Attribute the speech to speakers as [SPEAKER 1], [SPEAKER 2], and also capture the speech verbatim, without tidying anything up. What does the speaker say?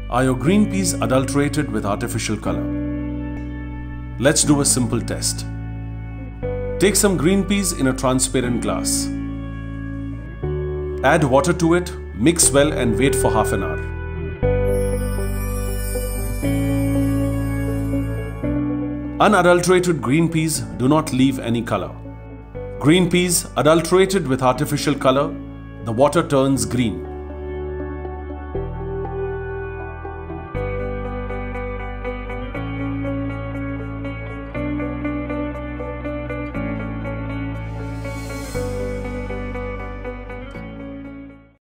[SPEAKER 1] Are your green peas adulterated with artificial color? Let's do a simple test. Take some green peas in a transparent glass. Add water to it, mix well and wait for half an hour. Unadulterated green peas do not leave any color. Green peas adulterated with artificial color, the water turns green.